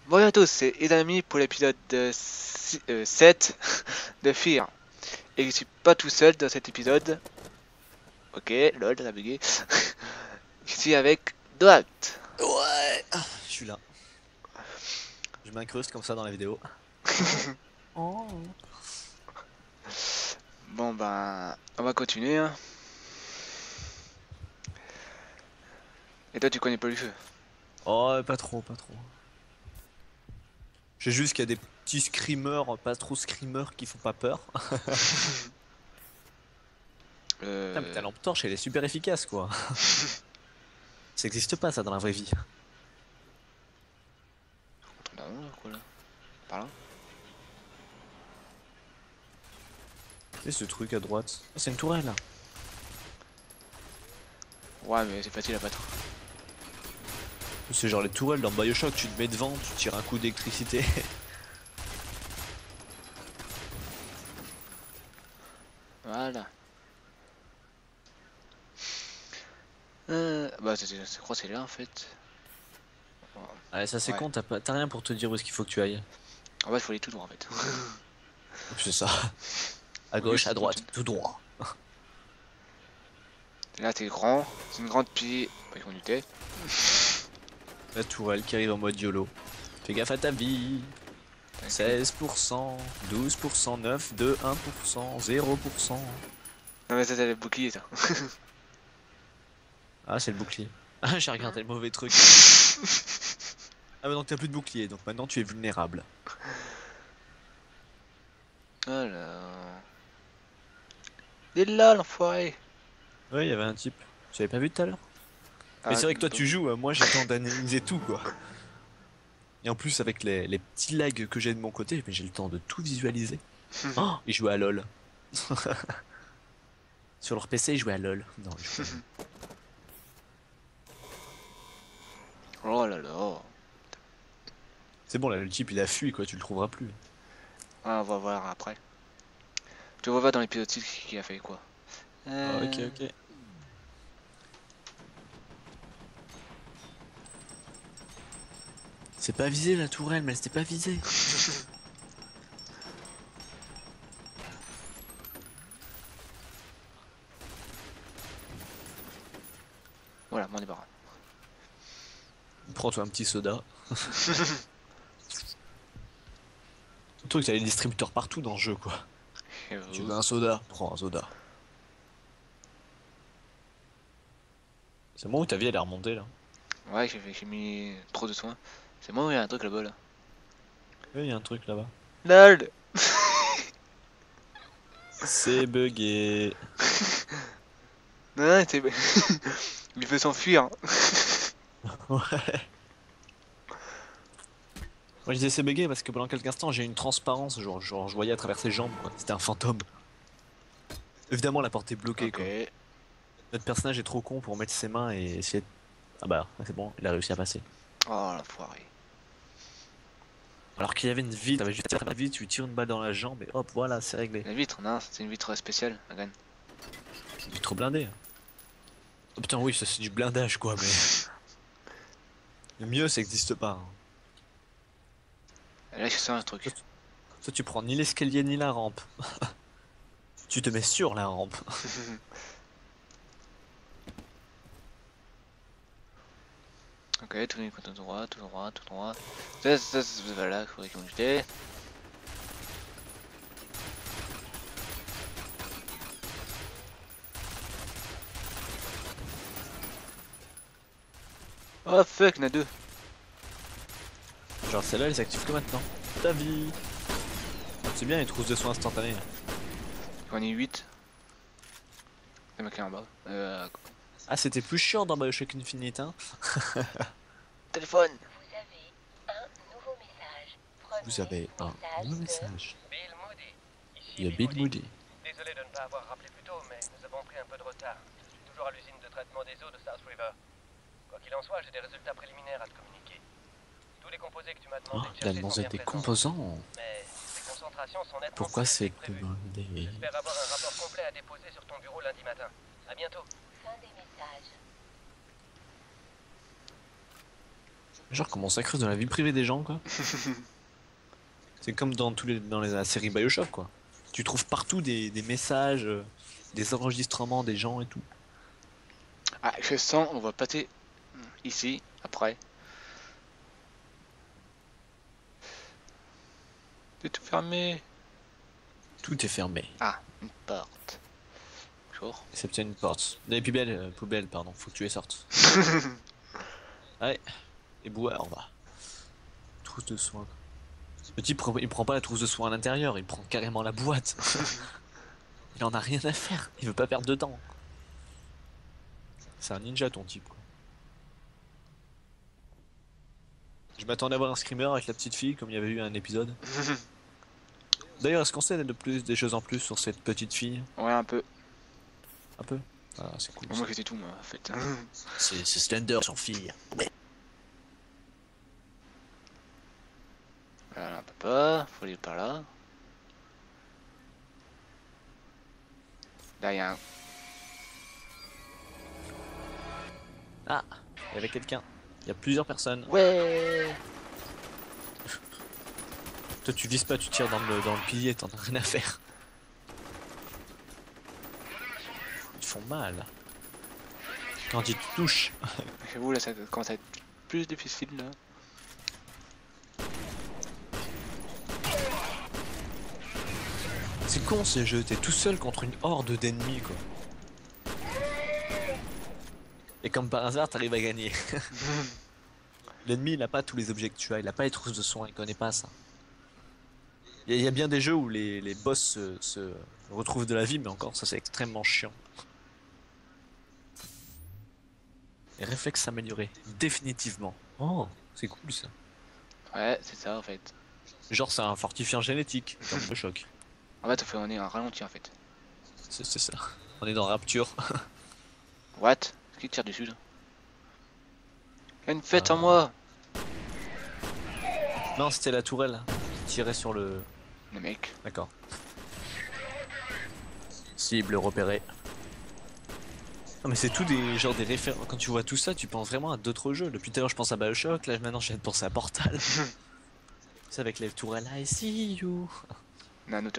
Bonjour à tous, c'est Edami pour l'épisode 7 de Fear. Et je suis pas tout seul dans cet épisode. Ok, lol, ça a bugué. Je suis avec Doat. Ouais, je suis là. Je m'incruste comme ça dans la vidéo. Oh. Bon ben, on va continuer. Hein. Et toi, tu connais pas le jeu? Oh, pas trop, pas trop. Je sais juste qu'il y a des petits screamers, pas trop screamers qui font pas peur. Putain, mais ta Euh... lampe torche, elle est super efficace, quoi. Ça existe pas, ça, dans la vraie vie. On a là, quoi là? Par là? C'est ce truc à droite. Ah, c'est une tourelle. Ouais, mais c'est facile à battre. C'est genre les tourelles dans BioShock, tu te mets devant, tu tires un coup d'électricité. Voilà. Bah, je crois que c'est là en fait. Allez, ça c'est Ouais. con, t'as rien pour te dire où est-ce qu'il faut que tu ailles. En fait, il faut aller tout droit en fait. C'est ça. À Au mieux, gauche, ça à fonctionne. droite, tout droit. Là, c'est grand. C'est une grande pile. Pas qu'on était. La tourelle qui arrive en mode YOLO. Fais gaffe à ta vie. 16%, 12%, 9, 2, 1%, 0%. Non, mais ça, c'est le bouclier ça. Ah, c'est le bouclier. Ah, j'ai regardé le mauvais truc. Ah, mais donc t'as plus de bouclier, donc maintenant tu es vulnérable. Alors. Il est là, l'enfoiré! Ouais, il y avait un type. Tu avais pas vu tout à l'heure? Mais Ah, c'est vrai que toi non. tu joues, moi j'ai le temps d'analyser tout quoi. Et en plus, avec les petits lags que j'ai de mon côté, mais j'ai le temps de tout visualiser. Oh, ils jouaient à LoL. Sur leur PC, ils jouaient à LoL. Non, ils jouaient à LoL. Oh là là. C'est bon, là, le type il a fui quoi, tu le trouveras plus. Ah, on va voir après. Tu vois pas dans l'épisode 6 qui a fait quoi. Ah, ok, ok. C'est pas visé la tourelle, mais c'était pas visé. Voilà, mon débarras. Prends-toi un petit soda. Le truc, t'as les distributeurs partout dans le jeu, quoi. Tu veux un soda? Prends un soda. C'est moi où ta vie elle est remontée là. Ouais, j'ai mis trop de soins. C'est moi où il y a un truc là-bas là. Oui, il y a un truc là-bas. LOL! C'est bugué. Non, c'est. Il veut s'enfuir. Ouais. Moi je disais c'est bugué parce que pendant quelques instants j'ai eu une transparence, genre je voyais à travers ses jambes quoi. C'était un fantôme. Évidemment la porte est bloquée quoi. Ok. Notre personnage est trop con pour mettre ses mains et essayer de... Ah bah c'est bon, il a réussi à passer. Oh l'enfoiré. Alors qu'il y avait une vitre, t'avais juste à faire la vitre, tu lui tires une balle dans la jambe et hop voilà c'est réglé. La vitre, non, c'est une vitre spéciale, Hagan. Une vitre blindée. Oh putain oui ça c'est du blindage quoi mais... Le mieux ça existe pas. Hein. Là, je sens un truc. Toi tu prends ni l'escalier ni la rampe. Tu te mets sur la rampe. Ok, tournez tout droit, tout droit, tout droit. Voilà, il faudrait qu'on j'étais. Oh fuck, il y en a deux. Genre celle-là elle s'active que maintenant. Ta vie. C'est bien les trousses de soins instantanées. J'en ai 8. C'est marqué en bas. Ah c'était plus chiant dans Bioshock Infinite hein. Téléphone! Vous avez un nouveau message. Bill Moody. Ici Il y a Bill Moody. Désolé de ne pas avoir rappelé plus tôt, mais nous avons pris un peu de retard. Je suis toujours à l'usine de traitement des eaux de South River. Quoi qu'il en soit, j'ai des résultats préliminaires à te communiquer. Tous les composés que tu m'as Oh, demandé de il a chercher sont demandé bien des présents. composants. Mais les concentrations sont nettement Pourquoi plus élevées c'est que prévu. demandé? J'espère avoir un rapport complet à déposer sur ton bureau lundi matin. À bientôt. Fin des messages. Genre comment ça creuse dans la vie privée des gens quoi. C'est comme dans la série BioShock quoi. Tu trouves partout des messages, des enregistrements des gens et tout. Ah, je sens, on va passer ici, après. C'est tout fermé. Tout est fermé. Ah, une porte. Bonjour. Excepté une porte. Les poubelles, pardon, faut que tu les sortes. Allez, et boire, on va. Trousse de soins. Ce petit, il prend pas la trousse de soins à l'intérieur, il prend carrément la boîte. Il en a rien à faire, il veut pas perdre de temps. C'est un ninja ton type quoi. Je m'attendais à voir un screamer avec la petite fille comme il y avait eu un épisode. D'ailleurs, est-ce qu'on sait des choses en plus sur cette petite fille? Ouais, un peu. Un peu. Ah, c'est cool. Moi, c'était tout, moi, en fait. C'est Slender, son fille. Voilà, on peut pas. Faut aller par là. Là, il y a un... Ah, il y avait quelqu'un. Il y a plusieurs personnes. Ouais. Toi, tu vises pas, tu tires dans le pilier, t'en as rien à faire. Ils font mal. Quand ils te touchent. J'avoue, là, ça commence à être plus difficile, là. C'est con ces jeux, t'es tout seul contre une horde d'ennemis quoi. Et comme par hasard, t'arrives à gagner. L'ennemi il a pas tous les objets que tu as, il a pas les trousses de soins, il connaît pas ça. Il y a bien des jeux où les boss se retrouvent de la vie, mais encore ça c'est extrêmement chiant. Les réflexes s'améliorer, définitivement. Oh, c'est cool ça. Ouais, c'est ça, en fait. Genre c'est un fortifiant génétique, comme le choc. En fait, on est en ralenti, en fait. C'est ça. On est dans Rapture. What? Qui tire dessus, là? Il y a une fête en moi! Non, c'était la tourelle qui tirait sur le... Le mec. D'accord. Cible repérée. Non mais c'est tout des des références. Quand tu vois tout ça, tu penses vraiment à d'autres jeux. Depuis tout à l'heure, je pense à BioShock. Là, maintenant, je viens de penser à Portal. C'est avec les tourelles. I see you. Nanuta.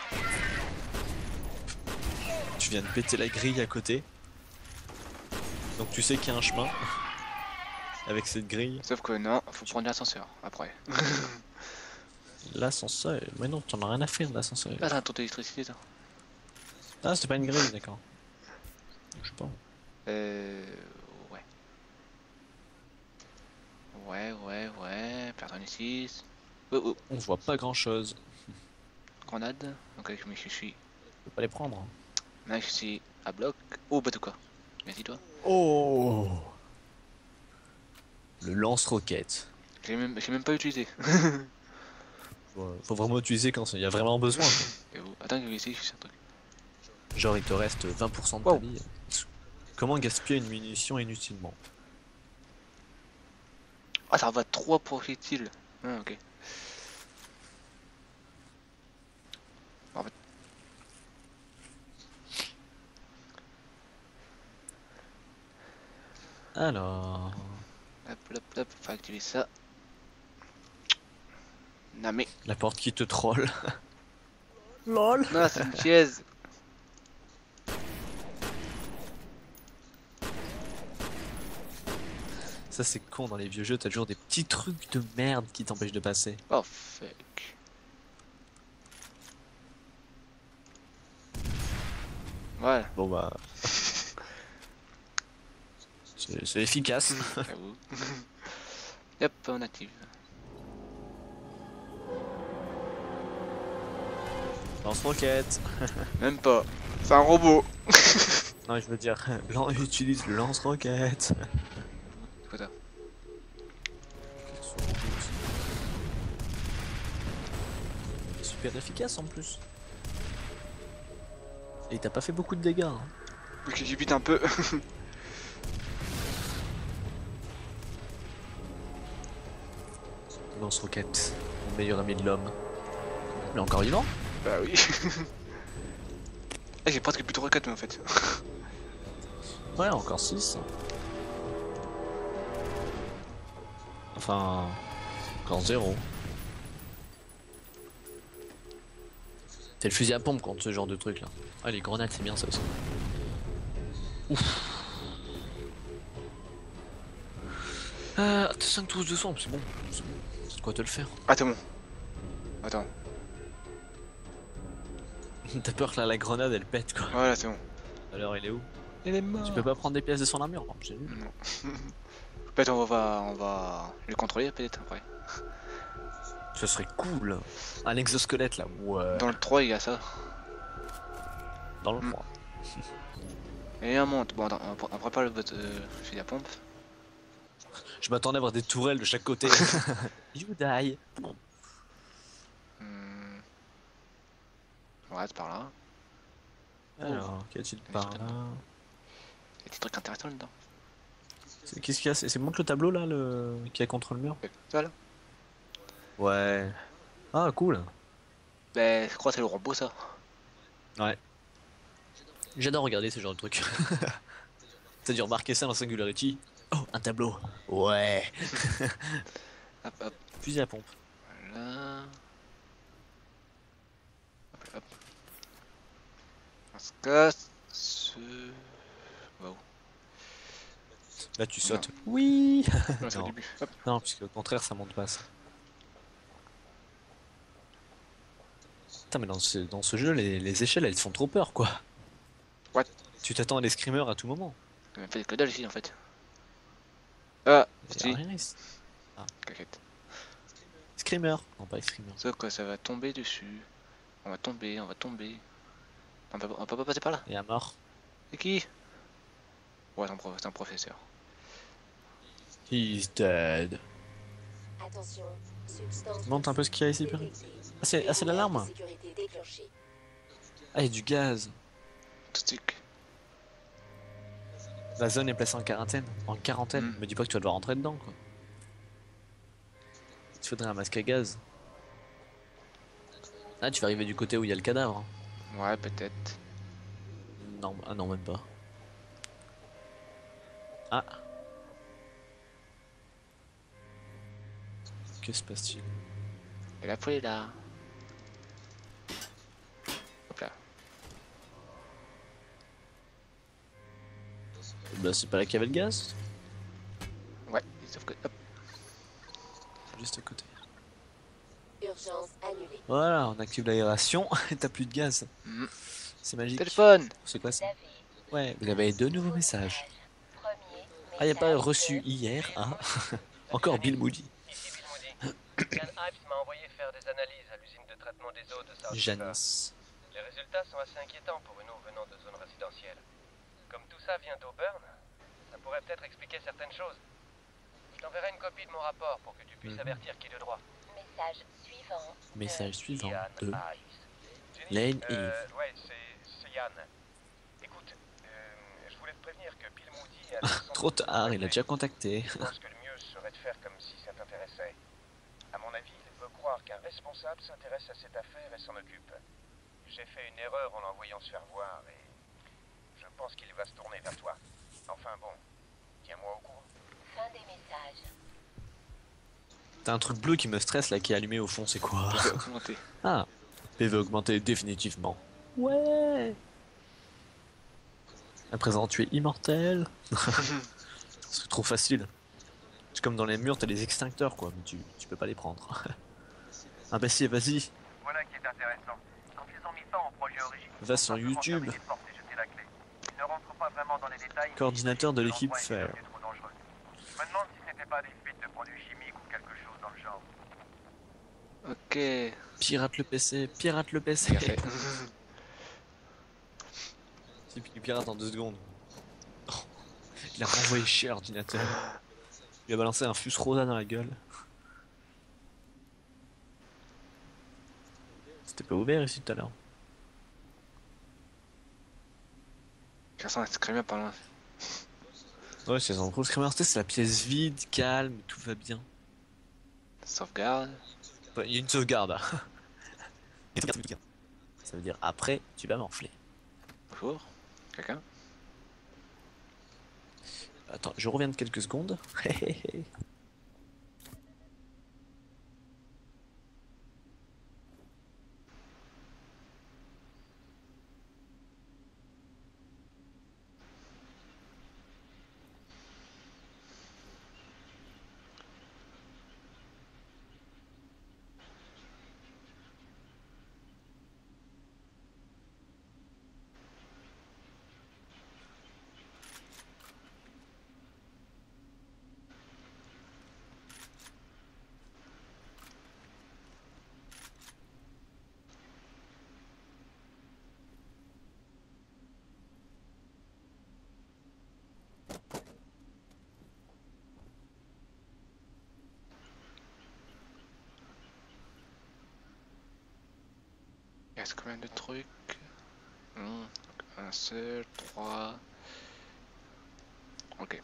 Tu viens de péter la grille à côté. Donc tu sais qu'il y a un chemin. Avec cette grille. Sauf que non, faut prendre l'ascenseur après. L'ascenseur. Mais non, t'en as rien à faire l'ascenseur. Là, t'as un tour d'électricité, ça. Ah, c'était pas une grille, d'accord. Je sais pas. Ouais. Ouais. Personne ici. Oh, oh. On voit pas grand chose. Grenade. Ok, je suis. Je peux pas les prendre. Là, je suis à bloc. Oh, Bazooka. Merci, toi. Oh. Le lance-roquette. J'ai même pas utilisé. Faut vraiment utiliser quand il y a vraiment besoin. Quoi. Et vous attends, je vais essayer, je sais un truc. Genre il te reste 20% de ta Wow. vie. Comment gaspiller une munition inutilement? Ah, ça va 3 projectiles. Ah, ok. En fait. Alors... Hop, faut activer ça. Non mais. La porte qui te troll. LOL. Non, c'est une chaise. Ça c'est con dans les vieux jeux, t'as toujours des petits trucs de merde qui t'empêchent de passer. Oh fuck. Voilà. Bon bah... c'est efficace. J'avoue. Hop, on active. Lance-roquette. Même pas. C'est un robot. Non je veux dire, utilise le lance-roquette. C'est quoi ça? Super efficace en plus. Et t'as pas fait beaucoup de dégâts. Hein. Ok, j'y bute un peu. Lance-roquette, mon meilleur ami de l'homme. Il est encore vivant? Bah oui. Ah, j'ai presque plus de roquettes, mais en fait. Ouais, encore 6. Enfin, encore 0. C'est le fusil à pompe contre ce genre de truc là. Ah, les grenades, c'est bien ça aussi. Ouf. Ah, 5 trousses de sang, c'est bon. C'est bon. C'est de quoi te le faire. Ah, t'es bon. Attends. T'as peur que là, la grenade elle pète quoi. Voilà, c'est bon. Alors, il est où? Il est mort. Tu peux pas prendre des pièces de son armure, j'ai vu. Non. Peut-être on va le contrôler peut-être après. Ce serait cool. Un exosquelette là, ouais. Dans le 3, il y a ça. Dans le froid. Et un monte. Bon, attends, on prépare le fusil à pompe. Je m'attendais à voir des tourelles de chaque côté. You die. Ouais, c'est par là. Alors, qu'y a-t-il par là? Il y a des trucs intéressants là-dedans. Qu'est-ce qu'il y a? C'est montre le tableau là, qui est contre le mur? Ça là. Ouais. Ah, cool. Ben, je crois que c'est le robot ça. Ouais. J'adore regarder ce genre de trucs. T'as dû remarquer ça dans Singularity? Oh, un tableau. Ouais. Hop, hop. Fusil à pompe. Voilà. Hop, hop. On se casse. Wow. Là, tu sautes. Oui. Non, c'est au Non. début. Hop. Non, puisque au contraire, ça monte pas ça. Putain, mais dans ce jeu, les échelles, elles font trop peur, quoi. What? Tu t'attends à des screamers à tout moment. On a fait que dalle ici en fait. Ah, Y a si. rien ici. Caquette. Screamer. Non, pas screamer. Ça quoi, ça va tomber dessus. On va tomber, on va tomber. On peut pas passer par là. Et à mort. C'est qui? Ouais, c'est un professeur. He's dead. Attention, substance Montre un peu ce qu'il y a ici, Perry. Ah, c'est l'alarme. sécurité déclenchée. Ah, il y a du gaz. Tout de suite. La zone est placée en quarantaine. En quarantaine. Me dis pas que tu vas devoir rentrer dedans, quoi. Il te faudrait un masque à gaz. Ah, tu vas arriver du côté où il y a le cadavre. Ouais, peut-être. Non, ah non, même pas. Ah. Que se passe-t-il? Et la foule est là. Hop là. Bah, c'est pas là qu'il y avait le gaz. Ouais, sauf que. Hop. Juste à côté. Urgence annulée. Voilà, on active l'aération et t'as plus de gaz. Mhm. C'est magique. Téléphone. C'est quoi ça? David, Ouais, vous avez deux nouveaux messages. premier Ah, y a pas message reçu de- hier, hein? Encore Bill Moody. Ici Bill Moody. Jan Ives m'a envoyé faire des analyses à l'usine de traitement des eaux de South River. Janice. Les résultats sont assez inquiétants pour une eau venant de zones résidentielles. Comme tout ça vient d'Auburn, ça pourrait peut-être expliquer certaines choses. Je t'enverrai une copie de mon rapport pour que tu puisses avertir qui de droit. Message suivant. Message suivant Ian de Ives. Jenny, Lane Eve. Ouais, c'est Yann. Écoute, je voulais te prévenir que Bill Moody a... sans Trop doute tard, il a problème. déjà contacté. Je pense que le mieux serait de faire comme si ça t'intéressait. À mon avis, il peut croire qu'un responsable s'intéresse à cette affaire et s'en occupe. J'ai fait une erreur en l'envoyant se faire voir et je pense qu'il va se tourner vers toi. Enfin bon, tiens-moi au courant. Fin des messages. T'as un truc bleu qui me stresse là qui est allumé au fond, c'est quoi? Je vais augmenter. Ah, PV augmenté définitivement. Ouais. À présent, tu es immortel. C'est trop facile. C'est comme dans les murs, t'as des extincteurs quoi, mais tu peux pas les prendre. Imbécile, vas-y, Voilà qui est intéressant. Quand ils ont mis fin au projet original, va sur YouTube. ils ne rentrent pas vraiment dans les détails. Coordinateur de l'équipe L'endroit est Fair. devenu trop dangereux. Je me demande si c'était pas des fuites de produits chimiques ou quelque chose dans le genre. Ok. Pirate le PC, pirate le PC. Bien fait. Si, puis il pirate en 2 secondes. Oh, il a renvoyé chier l'ordinateur. Il a balancé un fus rosa dans la gueule. C'était pas ouvert ici tout à l'heure. Personne n'a screamé par là. Ouais, c'est un gros screamer, c'est la pièce vide, calme, tout va bien. Sauvegarde. Ouais, il y a une sauvegarde. Ça veut dire après, tu vas m'enfler. Bonjour. Quelqu'un? Attends, je reviens de quelques secondes. Il reste combien de trucs? Un seul, 3. Ok.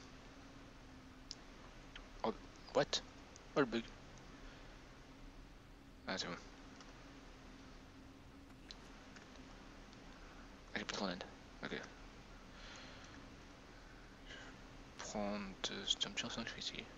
Oh, what? Oh le bug. Ah c'est bon. Ah, j'ai plus de grenade. Ok. Prendre c'est un petit instant que je fais ici.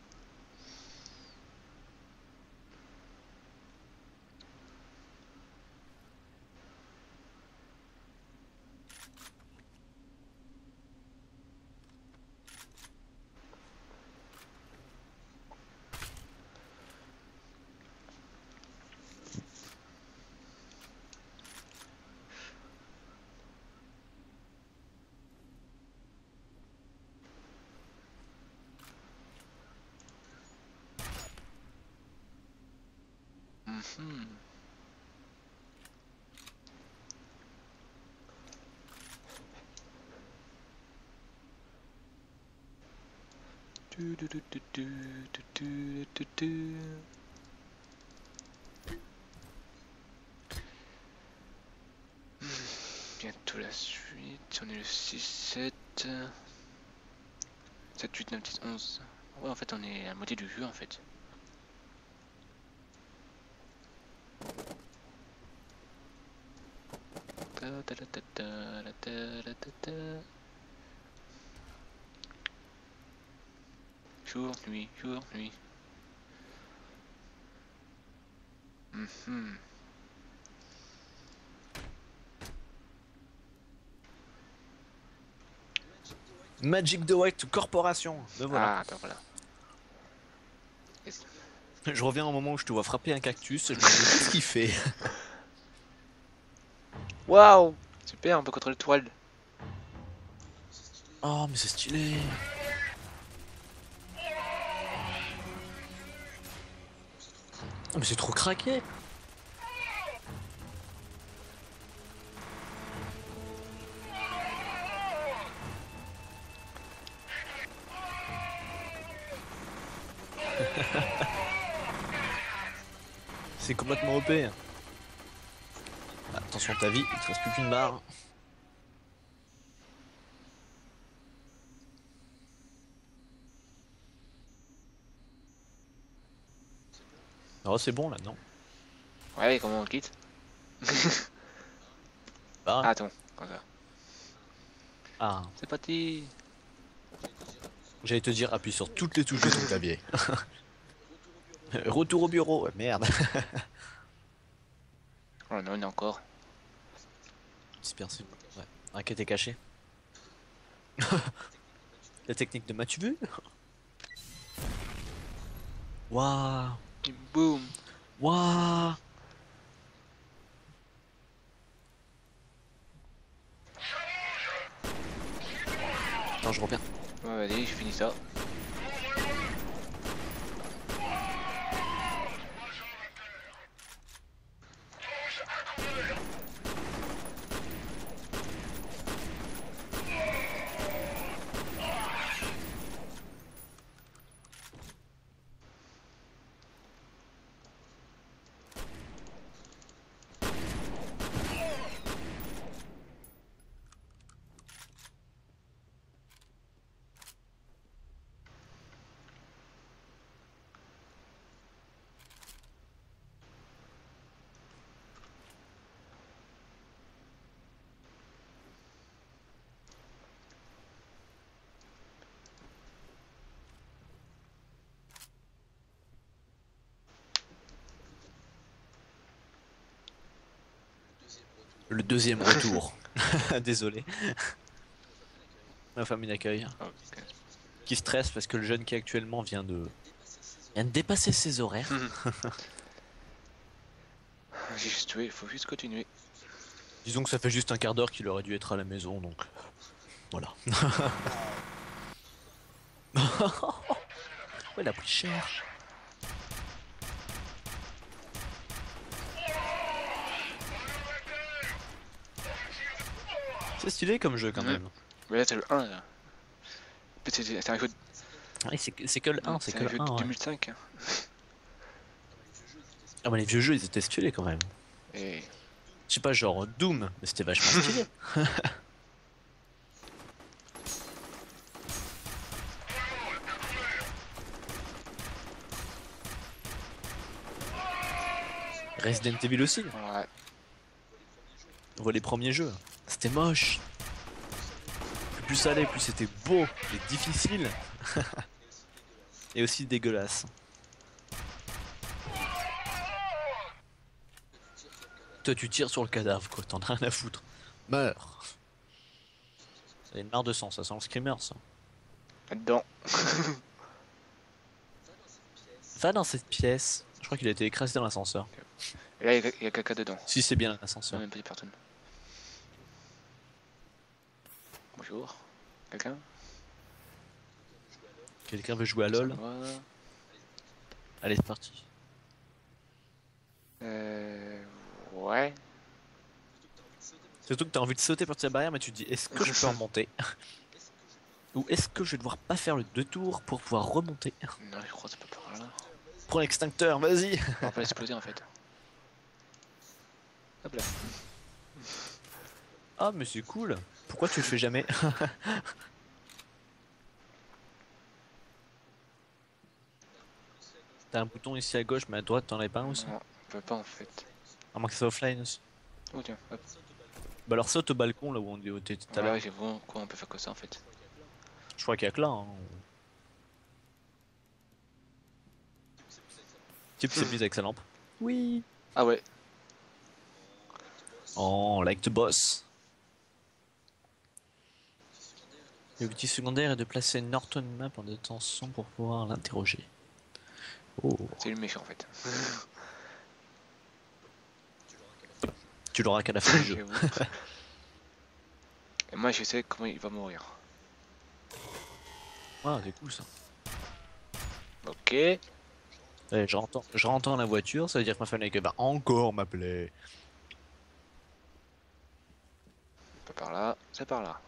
Bientôt la suite, on est le 6, 7, 7, 8, 9, 10, 11. Ouais, en fait, on est à la moitié du jeu en fait. Jour, nuit, jour, nuit. Magic Direct Corporation. Me voilà. Ah, ben voilà. Je reviens au moment où je te vois frapper un cactus. Je me dis qu'est-ce qu'il fait? Waouh! Super, on peut contrôler le toile. Oh, mais c'est stylé. Oh, mais c'est trop craqué. C'est complètement OP. Attention ta vie, il te reste plus qu'une barre. Oh c'est bon là, non? Ouais, comment on le quitte? Bah, Ah, attends, comme ça. ah, C'est parti! j'allais te dire appuie sur toutes les touches de ton clavier. Retour au bureau, ouais, merde. Oh non, il y en a encore. Dispersé. Ouais. Un qui était caché. La technique de m'as-tu vu? Waouh. Et boum! Waouh. Attends, je reviens. Ouais, vas-y, je finis ça. Le deuxième retour. Désolé. Ma famille d'accueil. Ok. Qui stresse parce que le jeune qui actuellement vient de dépasser ses horaires. J'ai juste tué, il faut juste continuer. Disons que ça fait juste un quart d'heure qu'il aurait dû être à la maison, donc voilà. Ouais, il a pris cher. C'est stylé comme jeu quand même. Mais là, c'est le 1 là. C'est un jeu Ouais, c'est que le 1, c'est que le 1. de Ouais. 2005. Ah bah les vieux jeux ils étaient stylés quand même. Et Je sais pas, genre Doom, mais c'était vachement stylé. Resident Evil aussi. Ouais. On voit les premiers jeux. C'était moche. Plus ça allait, plus c'était beau et difficile. Et aussi dégueulasse. Toi tu tires sur le cadavre quoi, t'en as rien à foutre. Meurs. Ça a une marre de sang, ça sent le screamer ça. Là-dedans. Va dans cette pièce. Je crois qu'il a été écrasé dans l'ascenseur. Et là, il y a quelqu'un dedans. Si c'est bien Non, l'ascenseur. même pas des personnes. Bonjour. Quelqu'un? Quelqu'un veut jouer à LoL? Moi. Allez c'est parti. Ouais. Surtout que t'as envie de sauter par-dessus la barrière mais tu te dis est-ce que je peux remonter? Ou est-ce que je vais devoir pas faire le 2 tours pour pouvoir remonter? Non, je crois que c'est pas par là. Prends l'extincteur, vas-y. On va pas l'exploser en fait. Hop là. Ah mais c'est cool. Pourquoi tu le fais jamais? T'as un bouton ici à gauche mais à droite t'en as pas un aussi? Non, on peut pas en fait. À moins que ça soit offline aussi. Oh tiens, hop. Bah alors saute au balcon là où on était tout à l'heure. Ouais, j'ai vu quoi, on peut faire que ça en fait. Je crois qu'il y a que là. Hein. Type s'est mis avec sa lampe. Oui. Ah ouais. Oh, like the boss. L'objectif secondaire est de placer Norton Map en détention pour pouvoir l'interroger. Oh. C'est le méchant en fait. Tu l'auras qu'à la fin du jeu. J'avoue. Et moi je sais comment il va mourir. Ah, c'est cool ça. Ok. Ouais, je rentre dans la voiture, ça veut dire que ma femme va encore m'appeler. Pas par là, c'est par là.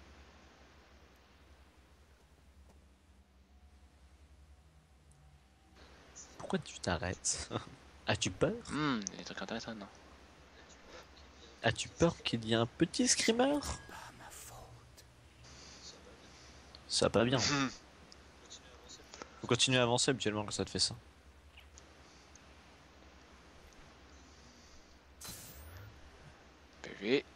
Pourquoi tu t'arrêtes? As-tu peur? Il y a des trucs intéressants non? As-tu peur qu'il y ait un petit screamer? Ça va pas bien. Faut continuer à avancer habituellement quand ça te fait ça. PV.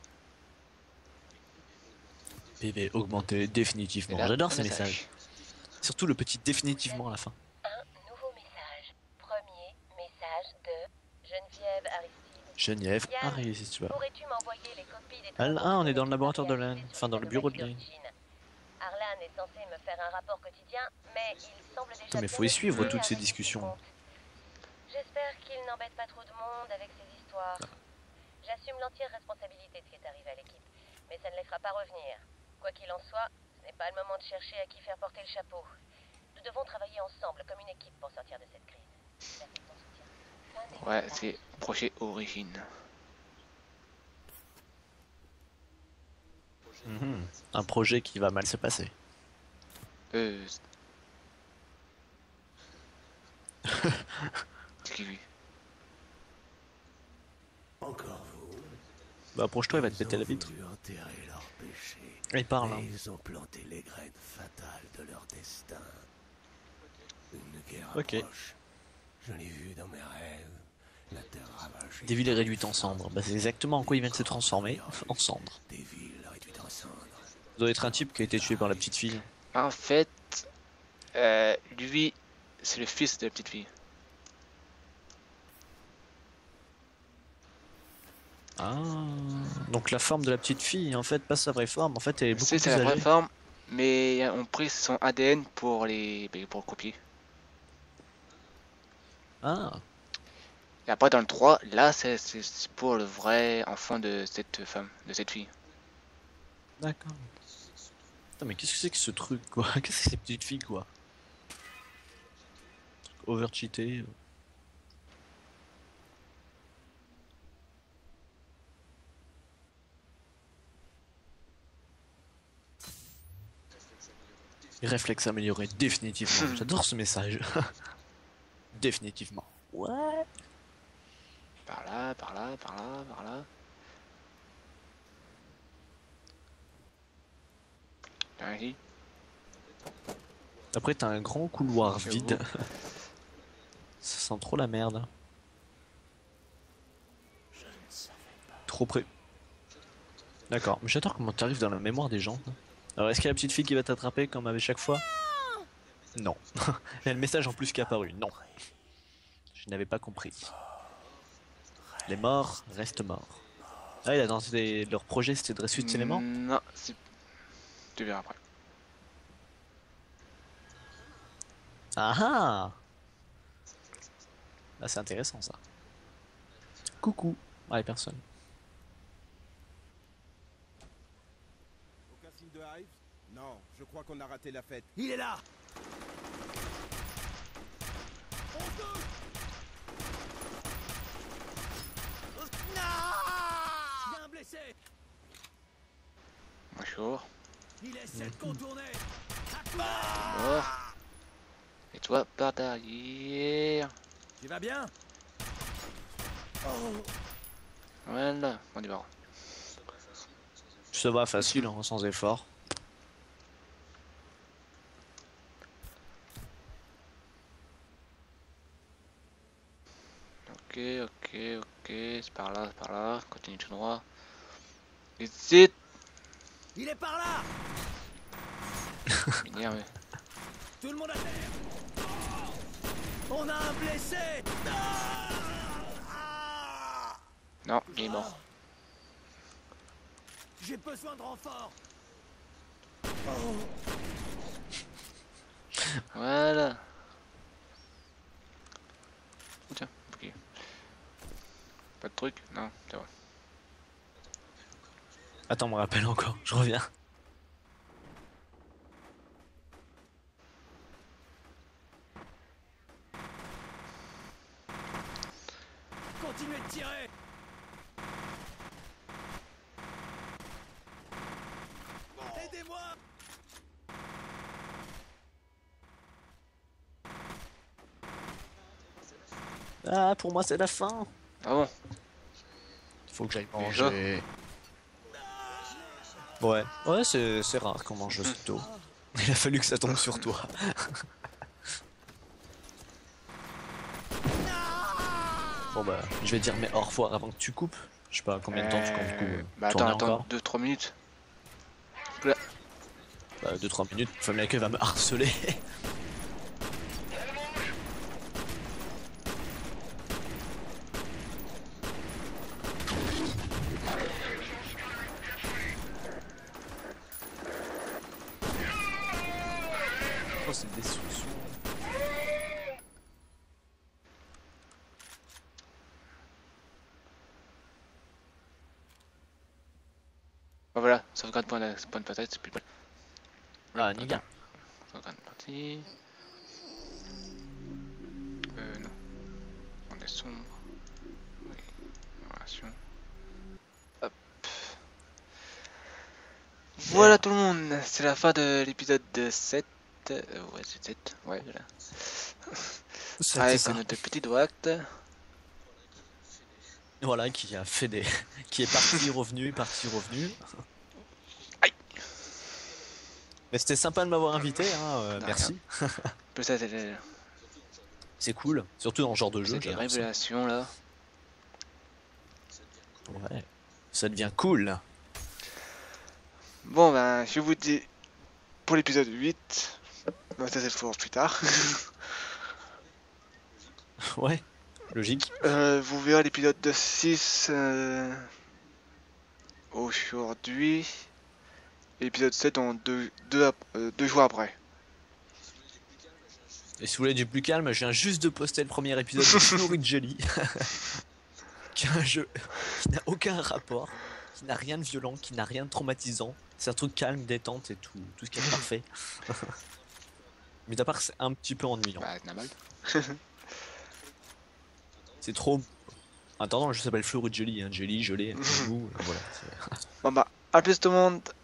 PV augmenté définitivement. Et là, J'adore un ces message. messages. Surtout le petit définitivement à la fin. Un nouveau message. Premier message de Geneviève Aristide. Geneviève, Yann, arrive si tu veux. Pourrais-tu m'envoyer les copies des Ah, travaux on est dans le de laboratoire de réalisés Lane, sur enfin dans les le bureau de anomalies Lane. d'origine. Arlan est censé me faire un rapport quotidien, mais il semble déjà Putain, mais faut bien y suivre occupé toutes ces avec discussions. ses comptes. J'espère qu'il n'embête pas trop de monde avec ces histoires. J'assume l'entière responsabilité de ce qui est arrivé à l'équipe, mais ça ne les fera pas revenir. Quoi qu'il en soit, ce n'est pas le moment de chercher à qui faire porter le chapeau. Nous devons travailler ensemble comme une équipe pour sortir de cette crise. Merci de ton soutien. Fin des Ouais, messages. c'est projet origine. Un projet qui va mal se passer. C'est qui lui? Encore vous. Bah approche-toi, il va te péter la Ils ont vitre. voulu enterrer leur péché. Il parle. Hein. Et ils ont planté les graines fatales de leur destin. Une guerre Ok. approche. Je l'ai vu dans mes rêves. La terre ravagée. Des villes réduites en cendres. Bah c'est exactement en quoi ils viennent de se transformer. En cendres. Des villes réduites en cendres. Ça doit être un type qui a été tué par la petite fille. En fait, lui, c'est le fils de la petite fille. Ah. Donc la forme de la petite fille, en fait, pas sa vraie forme. En fait, elle est beaucoup C'est plus la vraie âgée. forme, mais on pris son ADN pour pour le copier. Ah. Et après dans le 3, là c'est pour le vrai enfant de cette femme, de cette fille. D'accord. Putain, mais qu'est-ce que c'est que ce truc, quoi? Qu'est-ce que c'est ces petites filles, quoi? Overcheaté. Réflexe amélioré, définitivement. J'adore ce message. Définitivement. Ouais. Par là, par là, par là, par là. Vas-y. Après, t'as un grand couloir C'est vide. beau. Ça sent trop la merde. Trop près. D'accord, mais j'adore comment t'arrives dans la mémoire des gens. Alors, est-ce qu'il y a la petite fille qui va t'attraper comme avec chaque fois? Non. Il y a le message en plus qui est apparu. Non. Je n'avais pas compris. Les morts restent morts. Ah, il a dans leur projet, c'était de ressusciter les morts? Non, c'est... Tu verras après. Ah ah! Là, c'est intéressant ça. Coucou. Ouais, personne. Aucun signe de Hive? Non, je crois qu'on a raté la fête. Il est là! Il y a un blessé! Bonjour. Il essaie de contourner! Mort. Et toi, par derrière. Tu vas bien? Voilà, on y va. Ça va facile, hein, sans effort. Ok, ok, ok. C'est par là, c'est par là. Continue tout droit. Hésite. Il est par là! Énervé. Tout le monde à terre! On a un blessé! Non, il est mort. J'ai besoin de renfort! Voilà. Oh, tiens, ok. Pas de truc? Non, c'est vrai. Attends, on me rappelle encore, je reviens. Continuez de tirer! Aidez-moi! Ah, pour moi, c'est la fin. Ah bon? Faut que j'aille Déjà manger. Ouais, ouais, c'est rare qu'on mange aussitôt. Il a fallu que ça tombe sur toi. Bon bah, je vais dire mais au revoir avant que tu coupes. Je sais pas combien de temps tu comptes du coup. Bah tourner attends, encore. 2-3 minutes. Bah 2-3 minutes, Fabien Accueil va me harceler. Oh, c'est des sous-sous. Bah voilà, sauvegarde point de patate, c'est plus le Ah, Niga. sauvegarde partie. Non. On est sombre. Oui. Relation. Hop. Voilà tout le monde, c'est la fin de l'épisode 7. Ouais, c'est 7. Ouais, voilà. C'est Avec ça. notre petit droite. Voilà, qui a fait des. Qui est parti, revenu, parti, revenu. Aïe. Mais c'était sympa de m'avoir invité, hein, De merci. Plus ça, c'est C'est cool, surtout dans ce genre de jeu. des j'adore ça. révélations là. Ouais, ça devient cool. Bon ben, je vous dis pour l'épisode 8. Bah, ça c'est pour plus tard. Ouais, logique. Vous verrez l'épisode de 6 aujourd'hui. Et l'épisode 7 dans deux jours après. Et si vous voulez du plus calme, je viens juste de poster le premier épisode de Fury Jelly. Qui est un jeu qui n'a aucun rapport, qui n'a rien de violent, qui n'a rien de traumatisant. C'est un truc calme, détente et tout ce qui est parfait. Mais d'à part, c'est un petit peu ennuyant. Bah, c'est normal. C'est trop. Attends, je s'appelle Fury Jelly, hein. Jelly, gelé, mou, voilà. Bon bah, à plus tout le monde.